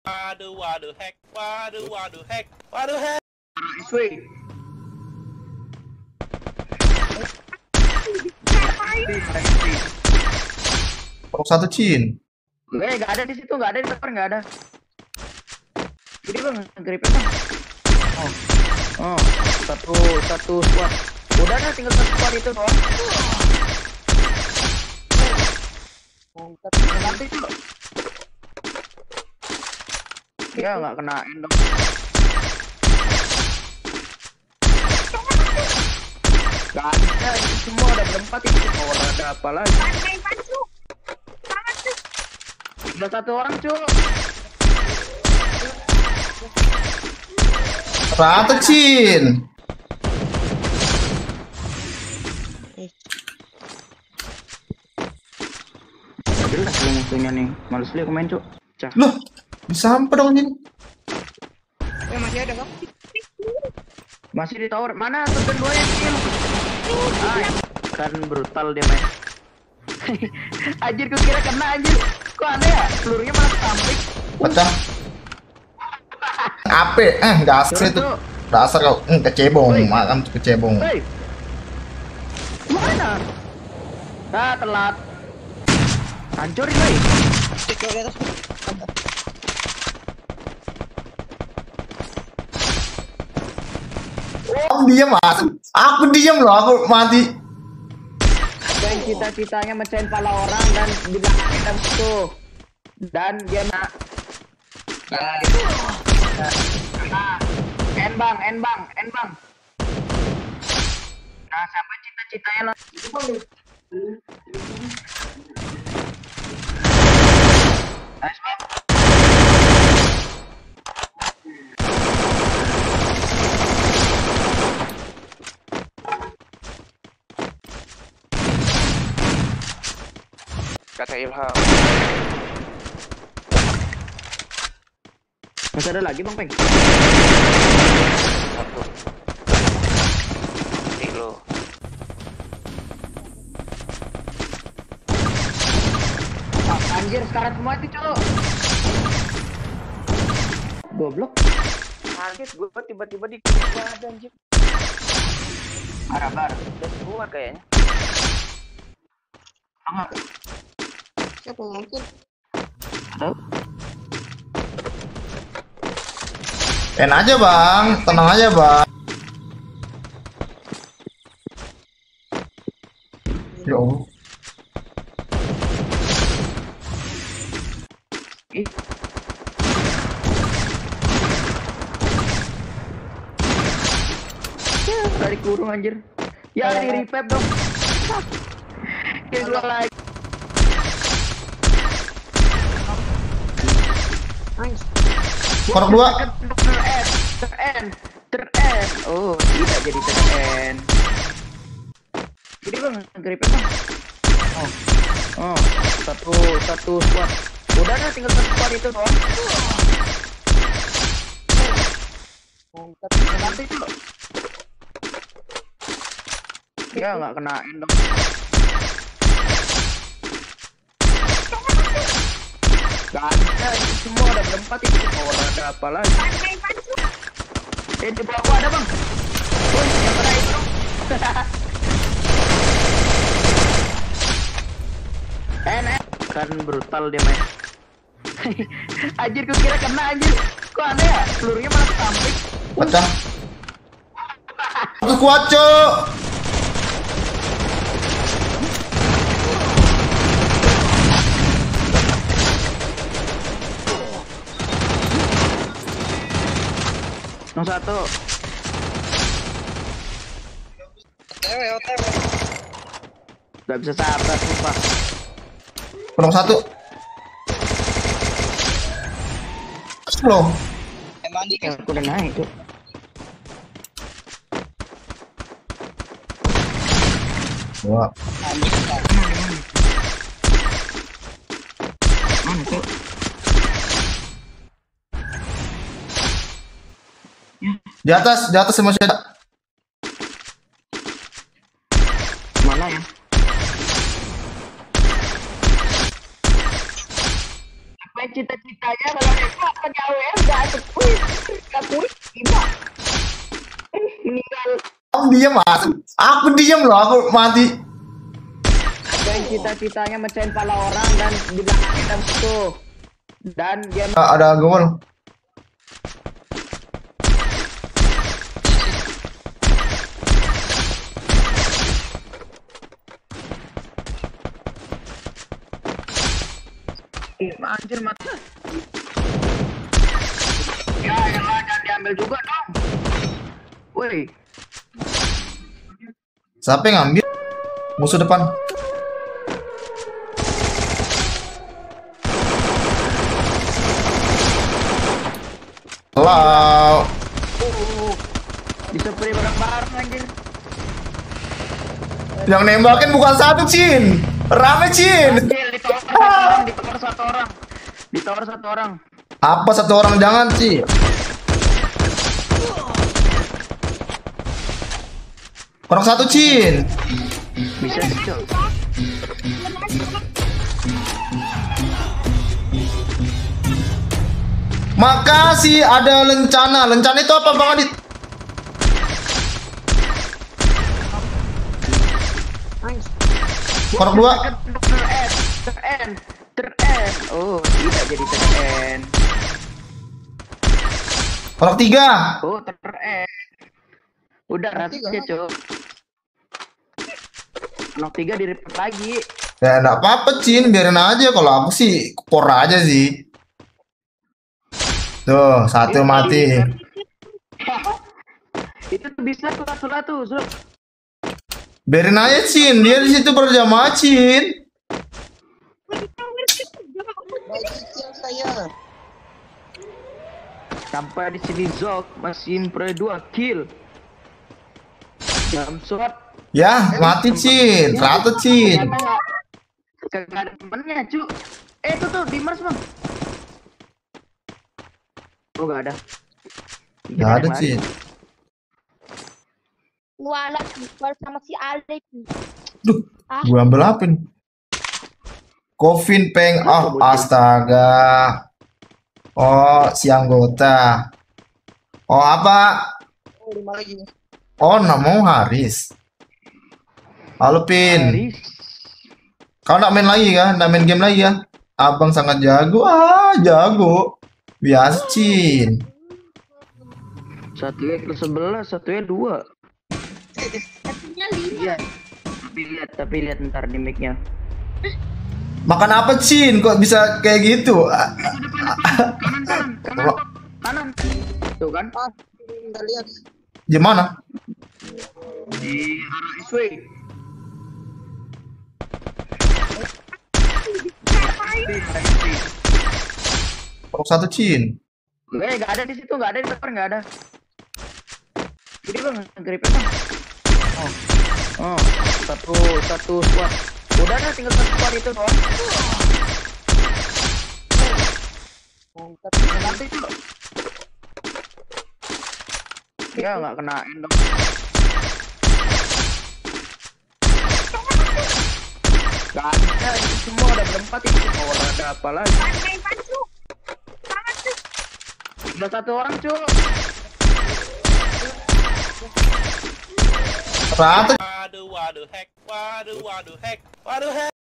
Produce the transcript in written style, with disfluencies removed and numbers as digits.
Waduh, waduh, hack. Waduh, waduh, hack. Waduh, hack. Iswe. Satu Cin. Gak ada di situ, gak ada di tower, gak ada. Jadi bang, gripnya bang. Oh, satu squad. Udah dah, tinggal satu squad itu doang. Nanti tuh. Ya nggak kena endong. Gak ada, itu semua udah berempat itu. Oh, ada apa lagi? Udah satu orang cuy. Rata Cin. Jelas lu musuhnya nih. Males lihat main cuy. Cah. Loh, disamper dong Cin. Ya masih ada kok. Masih di tower. Mana tuh kedua yang kill? Kan brutal dia main. Anjir, gue kira kena anjir. Kok aneh ya? Pelurunya malah kesamping. Pecah. Ape, dasar itu. Dasar kau, kecebong. Makan tuh kecebong. Hei. Mana? Ah, telat. Hancurin, woi. Cek di atas. Aku diam mas. Aku diam loh, aku mati. Dan cita-citanya mecahin pala orang dan di belakang kita musuh. Dan dia nak. N bang. Nah, siapa cita-citanya lo? Nice bang. Kata Ilham. Masih ada lagi bang Peng? Satu. Kilo. Anjir, sekarang semua itu cuy. Goblok. Kaget gue tiba-tiba di gua ada anjir. Arabar. Udah keluar kayaknya. Sangat. Siapa mungkin? Ada. En aja bang, tenang aja bang. Ya Allah. Ih. Ya, dari kurung anjir. Ya, di revive dong. Kedua lagi. Nice. Korok dua. Ter-N. Oh, tidak jadi ter-N. Jadi bang, gripnya bang. Oh, satu squad. Udah dah, tinggal satu squad itu doang. Nanti tuh. Ya nggak kena endong. Gak ada, itu semua udah berempat itu. Oh, ada apa lagi? Di bawah ada bang. Woi, yang kena itu. Kan brutal dia main. Anjir, gue kira kena anjir. Kok aneh ya? Pelurunya malah kesamping. Pecah. Aku kuat cok. Nomor satu. OTW. Gak bisa sabar sumpah. Penuh satu. Slow. Mandi kan. Aku udah naik tuh. Dua. Mana tuh? Di atas masih ada. Mana ya? Apa cita-citanya kalau itu apa pakai AWM nggak ada. Kabur gimana? Meninggal. Kamu diam mas. Aku diam loh. Aku mati. Ada yang cita-citanya mecahin pala orang dan di belakang kita musuh. Dan dia Ada gol. anjir mati. Ya elah, jangan diambil juga dong. Woi. Siapa yang ngambil? Musuh depan. Halo. Bisa beri bareng-bareng anjir. Yang nembakin bukan satu, Cin. Rame, Cin. Anjir, di tower satu orang, di tower satu orang. Di tower satu orang. Apa satu orang, jangan, Cin. Orang satu, Cin. Bisa Cok. Makasih, ada lencana. Lencana itu apa, Bang Adit? Orang dua. Ter-N. Oh, tidak jadi ter-N. Orang tiga. Oh, ter-N. Udah ratusnya, Cok. Anak tiga di-report lagi. Ya, enggak apa-apa, Cin. Biarin aja. Kalau aku sih, por aja sih. Tuh, satu mati. Itu tuh bisa surat tuh. Biarin aja, Cin. Dia di situ berjamaah, Cin. Kill saya. Sampai di sini Zok masih impre 2 kill. Jam shot. Ya, mati, Cin. Rata, Cin. Kagak ada temennya, cu. Itu tuh di Mars, Bang. Oh, gak ada. Gak ada, Cin. Lu anak bersama si Alek. Duh, gua ambil apa nih? Kofin peng. Oh, astaga. Oh, si anggota. Oh, apa? Oh, 5 lagi. Oh, mau Haris. Halo, Pin. Haris. Kau nak main lagi kan? Nak main game lagi ya? Abang sangat jago. Ah, jago. Biasa, Cin. Satunya ke 11, satunya 2. Satunya 5. Iya. Tapi lihat ntar di mic-nya. Makan apa, Cin? Kok bisa kayak gitu? Kanan. Tuh kan? Ah, nggak lihat. Gimana? Di arah Isway. Oh, satu, Cin. Gak ada di situ, gak ada di depan, gak ada. Jadi Bang, gripnya Bang. Oh, satu squad. Udah ada tinggal satu squad itu doang. Nanti itu. Ya nggak kena endong. Gak ada, itu semua udah berempat itu. Orang ada apa lagi? Udah satu orang, Cuk. Rata. Waduh, waduh, hack. Waduh, waduh, hack. Waduh, hack.